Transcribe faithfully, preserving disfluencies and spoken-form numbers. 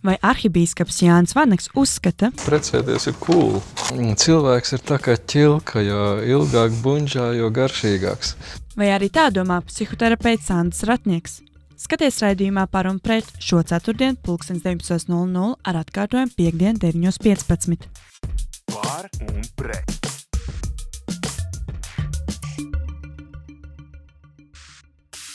Vai arhibīskaps Jānis Vanaks uzskata, precēties ir cool. Cilvēks ir tā kā ķilka, jo ilgāk buņģā, jo garšīgāks. Vai arī tā domā psihoterapeits Sandrs Ratnieks? Skaties raidījumā Par un pret šo ceturtdien pulkstens deviņpadsmit nulle nulle ar atkārtojumu piektdien deviņos piecpadsmit. Par un pret.